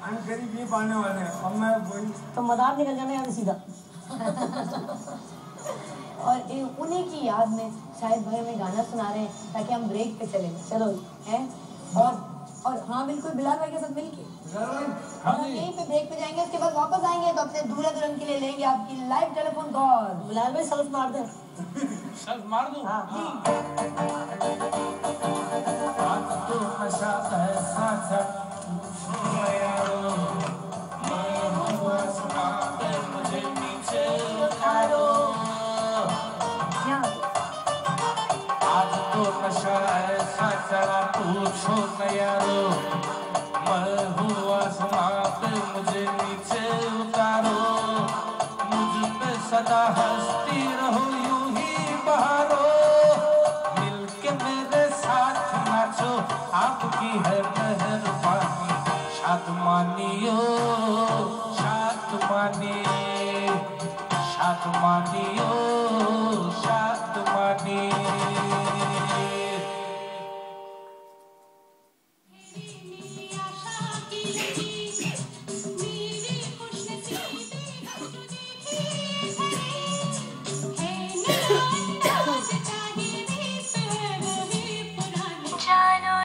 गरीब नहीं पाने वाले और मैं वही तो मदार निकल जाना यहाँ सीधा। और उन्हीं की याद में शायद भाई हमें गाना सुना रहे हैं ताकि हम ब्रेक पे चले। चलो हैं और हाँ बिल्कुल बिलाल भाई के साथ मिलके हम यहीं पे ब्रेक पे जाएंगे। उसके बाद वापस आएंगे तो अपने दूल्हा दुल्हन के लिए लेंगे आपकी लाइव टेलीफोन कॉल। बिलाल भाई सेल्फ मार दे। सेल्फ मार दूं? हाँ। तो नशा ऐसा था मुझे नीचे उतारो। आज तो नशा ऐसा चढ़ा पूछो न यारो। मैं हुआ समाप्त मुझे नीचे उतारो। मुझ पे सदा हंसती रहो यूं ही बहारो। मिलके मेरे साथ नाचो आपकी है मेहरबानी। शाद मानियो शाद मानियो।